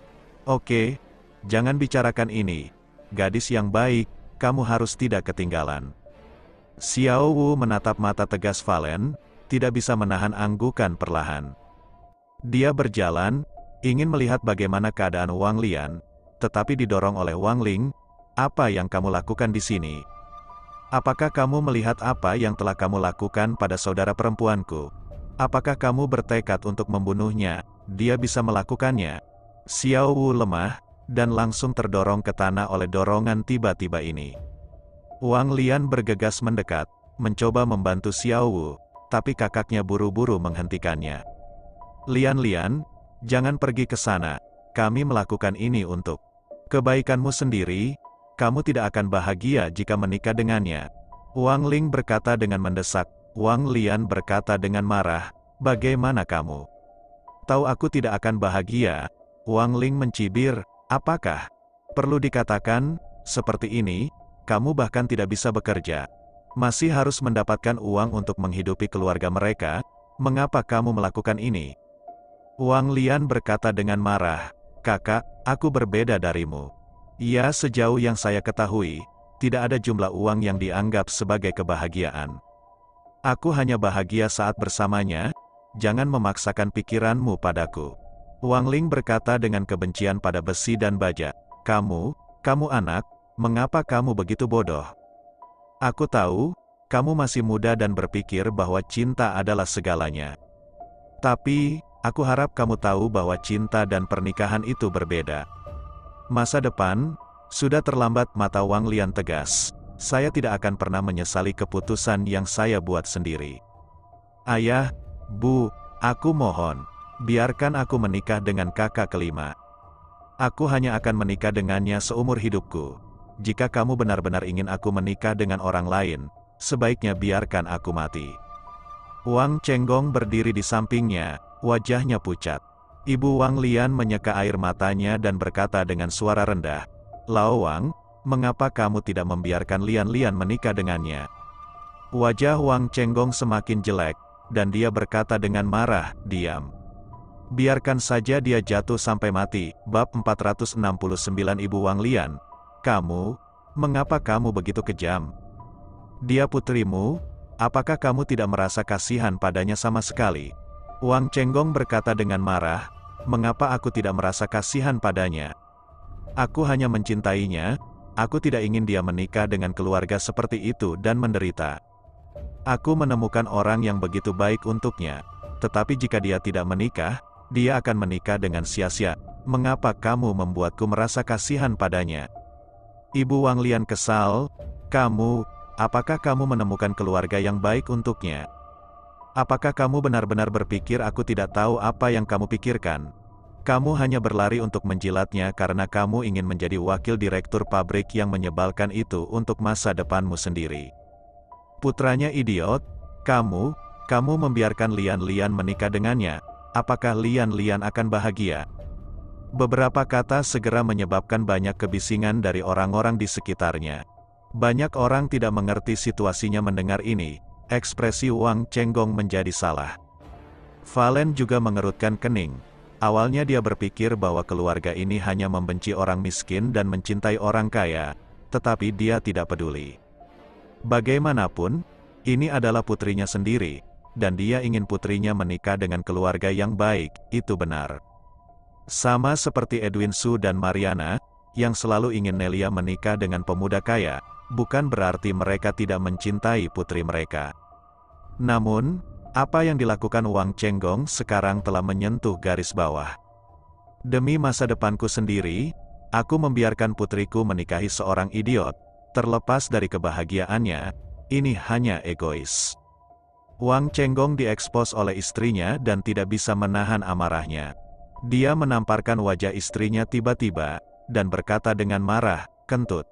Oke, jangan bicarakan ini. Gadis yang baik, kamu harus tidak ketinggalan. Xiao Wu menatap mata tegas Valen, tidak bisa menahan anggukan perlahan. Dia berjalan, ingin melihat bagaimana keadaan Wang Lian, tetapi didorong oleh Wang Ling. Apa yang kamu lakukan di sini? Apakah kamu melihat apa yang telah kamu lakukan pada saudara perempuanku? Apakah kamu bertekad untuk membunuhnya? Dia bisa melakukannya. Xiao Wu lemah, dan langsung terdorong ke tanah oleh dorongan tiba-tiba ini. Wang Lian bergegas mendekat, mencoba membantu Xiao Wu, tapi kakaknya buru-buru menghentikannya. Lian, jangan pergi ke sana, kami melakukan ini untuk kebaikanmu sendiri. Kamu tidak akan bahagia jika menikah dengannya. Wang Ling berkata dengan mendesak. Wang Lian berkata dengan marah, bagaimana kamu tahu aku tidak akan bahagia? Wang Ling mencibir, apakah perlu dikatakan, seperti ini, kamu bahkan tidak bisa bekerja. Masih harus mendapatkan uang untuk menghidupi keluarga mereka, mengapa kamu melakukan ini? Wang Lian berkata dengan marah, kakak, aku berbeda darimu. Ya, sejauh yang saya ketahui, tidak ada jumlah uang yang dianggap sebagai kebahagiaan. Aku hanya bahagia saat bersamanya, jangan memaksakan pikiranmu padaku. Wang Ling berkata dengan kebencian pada besi dan baja, kamu anak, mengapa kamu begitu bodoh? Aku tahu, kamu masih muda dan berpikir bahwa cinta adalah segalanya. Tapi, aku harap kamu tahu bahwa cinta dan pernikahan itu berbeda. Masa depan, sudah terlambat. Mata Wang Lian tegas. Saya tidak akan pernah menyesali keputusan yang saya buat sendiri. Ayah, Bu, aku mohon, biarkan aku menikah dengan kakak kelima. Aku hanya akan menikah dengannya seumur hidupku. Jika kamu benar-benar ingin aku menikah dengan orang lain, sebaiknya biarkan aku mati. Wang Chenggong berdiri di sampingnya, wajahnya pucat. Ibu Wang Lian menyeka air matanya dan berkata dengan suara rendah, Lao Wang, mengapa kamu tidak membiarkan Lian menikah dengannya? Wajah Wang Chenggong semakin jelek, dan dia berkata dengan marah, diam. Biarkan saja dia jatuh sampai mati. Bab 469. Ibu Wang Lian, mengapa kamu begitu kejam? Dia putrimu, apakah kamu tidak merasa kasihan padanya sama sekali? Wang Chenggong berkata dengan marah, mengapa aku tidak merasa kasihan padanya? Aku hanya mencintainya, aku tidak ingin dia menikah dengan keluarga seperti itu dan menderita. Aku menemukan orang yang begitu baik untuknya, tetapi jika dia tidak menikah, dia akan menikah dengan sia-sia. Mengapa kamu membuatku merasa kasihan padanya? Ibu Wang Lian kesal, apakah kamu menemukan keluarga yang baik untuknya? Apakah kamu benar-benar berpikir aku tidak tahu apa yang kamu pikirkan? Kamu hanya berlari untuk menjilatnya karena kamu ingin menjadi wakil direktur pabrik yang menyebalkan itu untuk masa depanmu sendiri. Putranya idiot, kamu membiarkan Lian menikah dengannya, apakah Lian akan bahagia? Beberapa kata segera menyebabkan banyak kebisingan dari orang-orang di sekitarnya. Banyak orang tidak mengerti situasinya mendengar ini. Ekspresi Wang Chenggong menjadi salah. Valen juga mengerutkan kening. Awalnya dia berpikir bahwa keluarga ini hanya membenci orang miskin dan mencintai orang kaya, tetapi dia tidak peduli. Bagaimanapun, ini adalah putrinya sendiri, dan dia ingin putrinya menikah dengan keluarga yang baik, itu benar. Sama seperti Edwin Su dan Mariana, yang selalu ingin Nelia menikah dengan pemuda kaya, bukan berarti mereka tidak mencintai putri mereka. Namun, apa yang dilakukan Wang Chenggong sekarang telah menyentuh garis bawah. Demi masa depanku sendiri, aku membiarkan putriku menikahi seorang idiot, terlepas dari kebahagiaannya, ini hanya egois. Wang Chenggong diekspos oleh istrinya dan tidak bisa menahan amarahnya. Dia menamparkan wajah istrinya tiba-tiba, dan berkata dengan marah, kentut.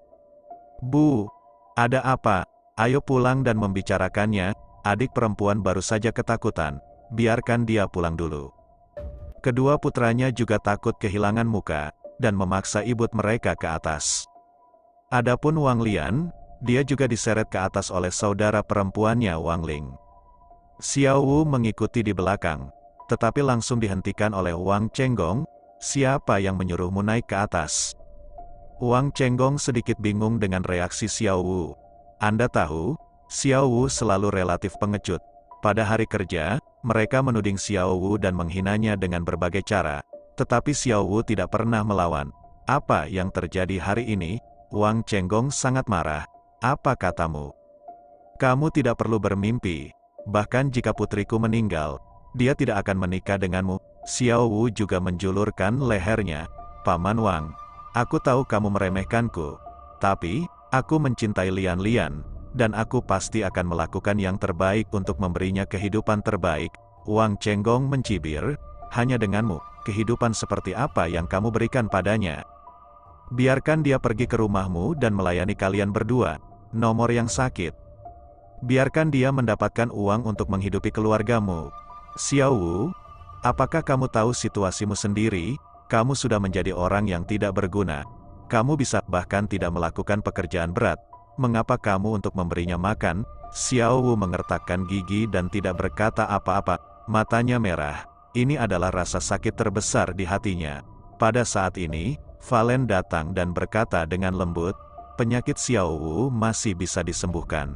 Bu, ada apa? Ayo pulang dan membicarakannya, adik perempuan baru saja ketakutan, biarkan dia pulang dulu. Kedua putranya juga takut kehilangan muka, dan memaksa ibut mereka ke atas. Adapun Wang Lian, dia juga diseret ke atas oleh saudara perempuannya Wang Ling. Xiao Wu mengikuti di belakang, tetapi langsung dihentikan oleh Wang Chenggong. Siapa yang menyuruhmu naik ke atas? Wang Chenggong sedikit bingung dengan reaksi Xiao Wu. Anda tahu, Xiao Wu selalu relatif pengecut. Pada hari kerja, mereka menuding Xiao Wu dan menghinanya dengan berbagai cara, tetapi Xiao Wu tidak pernah melawan. Apa yang terjadi hari ini? Wang Chenggong sangat marah. Apa katamu? Kamu tidak perlu bermimpi. Bahkan jika putriku meninggal, dia tidak akan menikah denganmu. Xiao Wu juga menjulurkan lehernya. Paman Wang, aku tahu kamu meremehkanku. Tapi, aku mencintai Lian Lian, dan aku pasti akan melakukan yang terbaik untuk memberinya kehidupan terbaik. Wang Chenggong mencibir, hanya denganmu, kehidupan seperti apa yang kamu berikan padanya? Biarkan dia pergi ke rumahmu dan melayani kalian berdua. Nomor yang sakit. Biarkan dia mendapatkan uang untuk menghidupi keluargamu. Xiao Wu, apakah kamu tahu situasimu sendiri? Kamu sudah menjadi orang yang tidak berguna. Kamu bisa bahkan tidak melakukan pekerjaan berat. Mengapa kamu untuk memberinya makan? Xiao Wu mengertakkan gigi dan tidak berkata apa-apa. Matanya merah. Ini adalah rasa sakit terbesar di hatinya. Pada saat ini, Valen datang dan berkata dengan lembut, penyakit Xiao Wu masih bisa disembuhkan.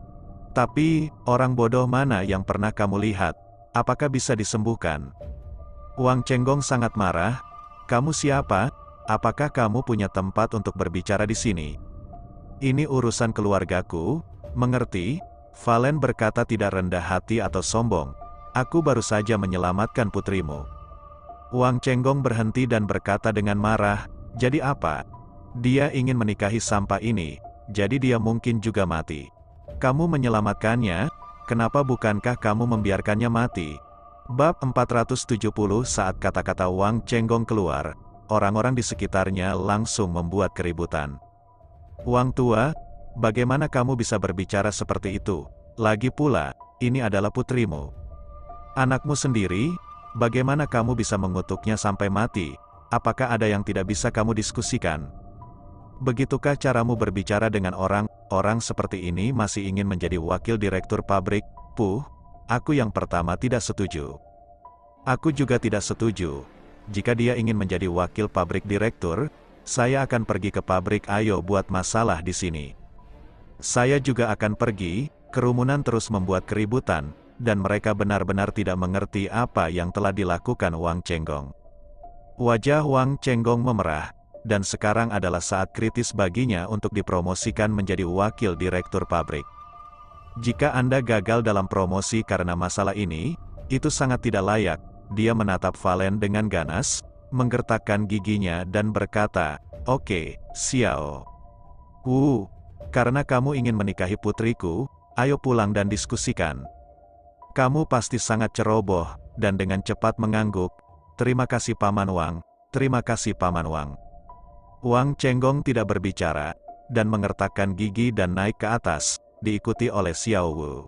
Tapi, orang bodoh mana yang pernah kamu lihat? Apakah bisa disembuhkan? Wang Chenggong sangat marah. Kamu siapa? Apakah kamu punya tempat untuk berbicara di sini? Ini urusan keluargaku, mengerti? Valen berkata tidak rendah hati atau sombong. Aku baru saja menyelamatkan putrimu. Wang Chenggong berhenti dan berkata dengan marah, jadi apa? Dia ingin menikahi sampah ini, jadi dia mungkin juga mati. Kamu menyelamatkannya, kenapa bukankah kamu membiarkannya mati? Bab 470. Saat kata-kata Wang Chenggong keluar, orang-orang di sekitarnya langsung membuat keributan. Wang tua, bagaimana kamu bisa berbicara seperti itu? Lagi pula, ini adalah putrimu. Anakmu sendiri, bagaimana kamu bisa mengutuknya sampai mati? Apakah ada yang tidak bisa kamu diskusikan? Begitukah caramu berbicara dengan orang seperti ini masih ingin menjadi wakil direktur pabrik? Aku yang pertama tidak setuju. Aku juga tidak setuju. Jika dia ingin menjadi wakil pabrik direktur, saya akan pergi ke pabrik. Ayo buat masalah di sini. Saya juga akan pergi. Kerumunan terus membuat keributan, dan mereka benar-benar tidak mengerti apa yang telah dilakukan Wang Chenggong. Wajah Wang Chenggong memerah, dan sekarang adalah saat kritis baginya untuk dipromosikan menjadi wakil direktur pabrik. Jika Anda gagal dalam promosi karena masalah ini, itu sangat tidak layak. Dia menatap Valen dengan ganas, menggertakkan giginya dan berkata, oke, Xiao Wu, karena kamu ingin menikahi putriku, ayo pulang dan diskusikan. Kamu pasti sangat ceroboh, dan dengan cepat mengangguk. Terima kasih Paman Wang, terima kasih Paman Wang. Wang Chenggong tidak berbicara, dan mengertakkan gigi dan naik ke atas, diikuti oleh Xiao Wu.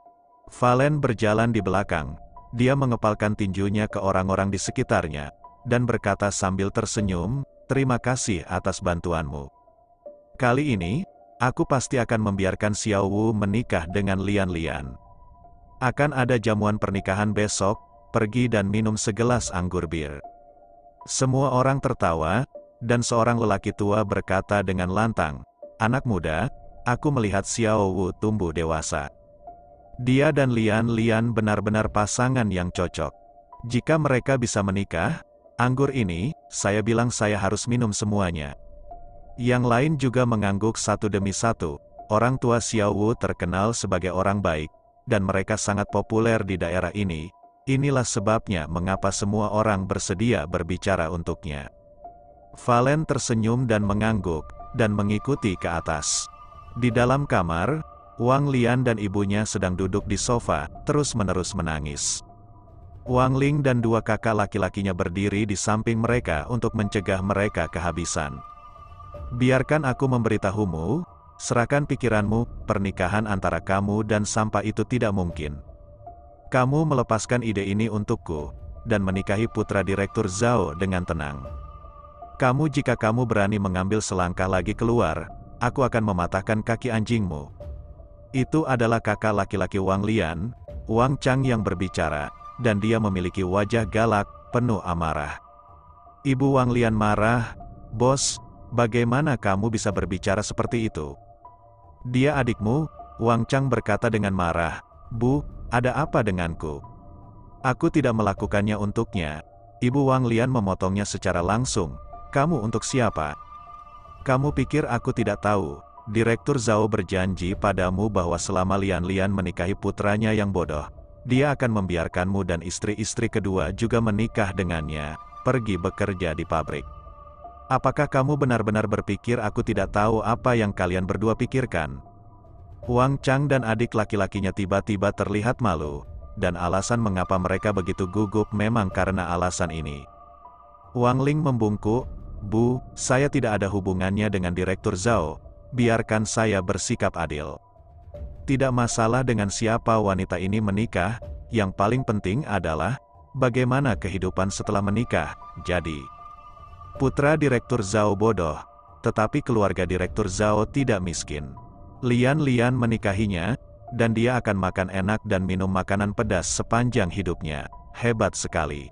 Valen berjalan di belakang, dia mengepalkan tinjunya ke orang-orang di sekitarnya, dan berkata sambil tersenyum, terima kasih atas bantuanmu. Kali ini, aku pasti akan membiarkan Xiao Wu menikah dengan Lian Lian. Akan ada jamuan pernikahan besok, pergi dan minum segelas anggur bir. Semua orang tertawa, dan seorang lelaki tua berkata dengan lantang, anak muda, aku melihat Xiao Wu tumbuh dewasa. Dia dan Lian Lian benar-benar pasangan yang cocok. Jika mereka bisa menikah, Anggur ini, saya bilang saya harus minum semuanya. Yang lain juga mengangguk satu demi satu. Orang tua Xiao Wu terkenal sebagai orang baik, dan mereka sangat populer di daerah ini. Inilah sebabnya mengapa semua orang bersedia berbicara untuknya. Valen tersenyum dan mengangguk, dan mengikuti ke atas. Di dalam kamar, Wang Lian dan ibunya sedang duduk di sofa, terus-menerus menangis. Wang Ling dan dua kakak laki-lakinya berdiri di samping mereka untuk mencegah mereka kehabisan. Biarkan aku memberitahumu, serahkan pikiranmu, pernikahan antara kamu dan Sampa itu tidak mungkin. Kamu melepaskan ide ini untukku, dan menikahi putra Direktur Zhao dengan tenang. Jika kamu berani mengambil selangkah lagi keluar, aku akan mematahkan kaki anjingmu. Itu adalah kakak laki-laki Wang Lian, Wang Chang yang berbicara, dan dia memiliki wajah galak, penuh amarah. Ibu Wang Lian marah, "Bos, bagaimana kamu bisa berbicara seperti itu? Dia adikmu," Wang Chang berkata dengan marah. "Bu, ada apa denganku? Aku tidak melakukannya untuknya." Ibu Wang Lian memotongnya secara langsung. "Kamu untuk siapa? Kamu pikir aku tidak tahu? Direktur Zhao berjanji padamu bahwa selama Lian menikahi putranya yang bodoh, dia akan membiarkanmu dan istri-istri kedua juga menikah dengannya, pergi bekerja di pabrik. Apakah kamu benar-benar berpikir aku tidak tahu apa yang kalian berdua pikirkan?" Wang Chang dan adik laki-lakinya tiba-tiba terlihat malu, dan alasan mengapa mereka begitu gugup memang karena alasan ini. Wang Ling membungkuk, "Bu, saya tidak ada hubungannya dengan Direktur Zhao, biarkan saya bersikap adil. Tidak masalah dengan siapa wanita ini menikah, yang paling penting adalah, bagaimana kehidupan setelah menikah. Jadi, putra Direktur Zhao bodoh, tetapi keluarga Direktur Zhao tidak miskin. Lian menikahinya, dan dia akan makan enak dan minum makanan pedas sepanjang hidupnya. Hebat sekali.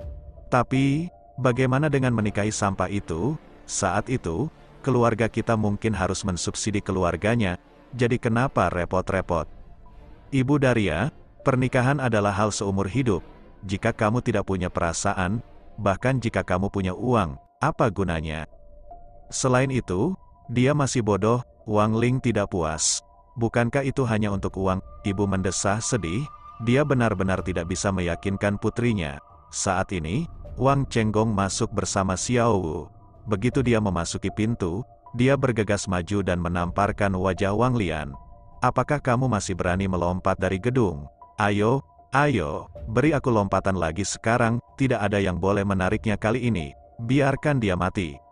Tapi, bagaimana dengan menikahi Sampa itu? Saat itu, keluarga kita mungkin harus mensubsidi keluarganya, jadi kenapa repot-repot? Ibu Daria, pernikahan adalah hal seumur hidup. Jika kamu tidak punya perasaan, bahkan jika kamu punya uang, apa gunanya? Selain itu, dia masih bodoh." Wang Ling tidak puas. "Bukankah itu hanya untuk uang?" Ibu mendesah sedih. Dia benar-benar tidak bisa meyakinkan putrinya. Saat ini, Wang Chenggong masuk bersama Xiao Wu. Begitu dia memasuki pintu, dia bergegas maju dan menamparkan wajah Wang Lian. "Apakah kamu masih berani melompat dari gedung? Ayo, beri aku lompatan lagi sekarang, tidak ada yang boleh menariknya kali ini. Biarkan dia mati."